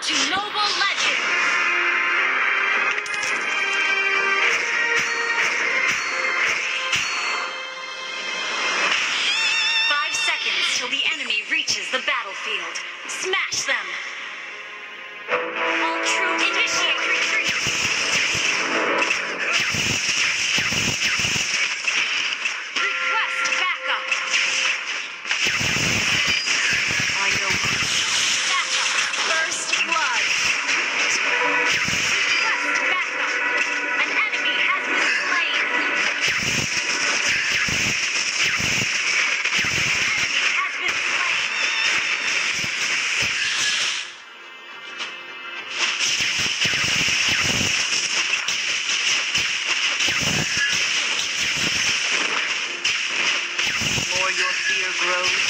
to Noble Legend. 5 seconds till the enemy reaches the battlefield. Smash them. All troops initiate retreat. Request backup. I know. Backup. First blood. Request backup. An enemy has been slain. Enemy has been slain. The more your fear grows,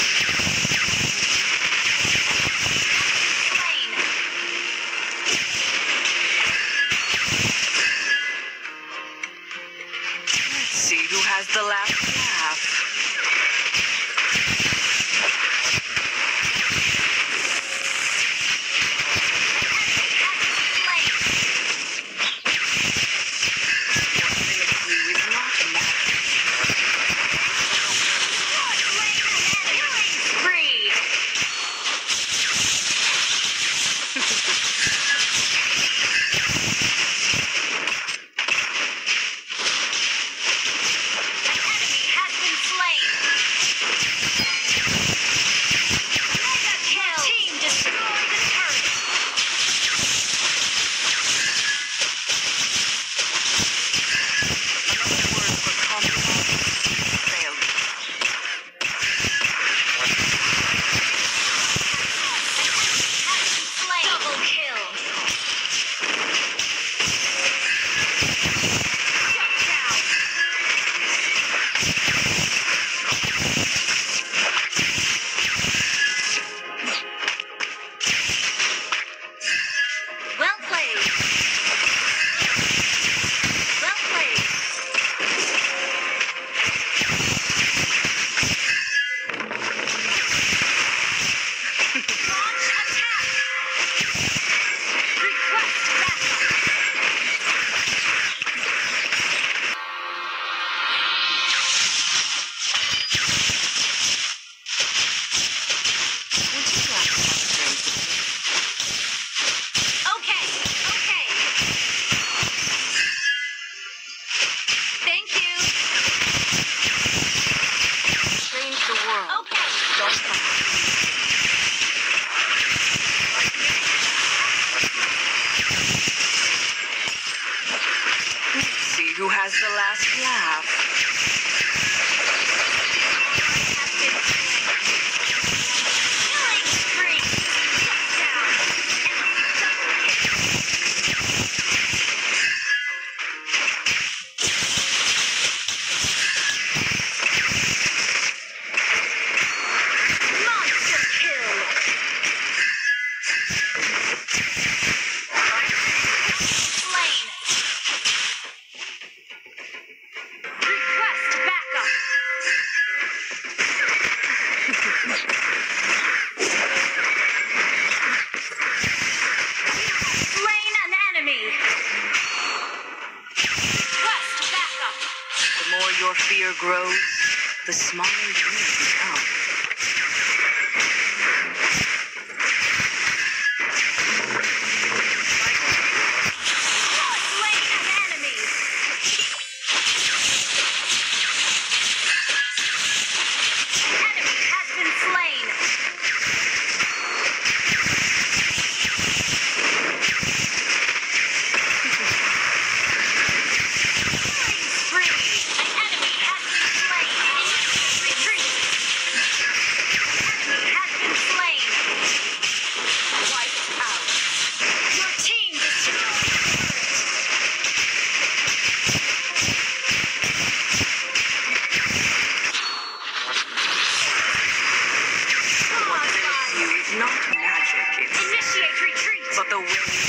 slain. Let's see who has the last laugh. Who has the last laugh? Killing spree. Monster kill. Slain. Request backup. Slain an enemy. Request backup. The more your fear grows, the smaller you become. Slain an enemy. Enemy has been slain. Killing spree. An enemy has been slain. Initiate retreat. Enemy has been slain. Wiped out. Your team destroyed the turret. Not magic, it's... Initiate retreat! But the wind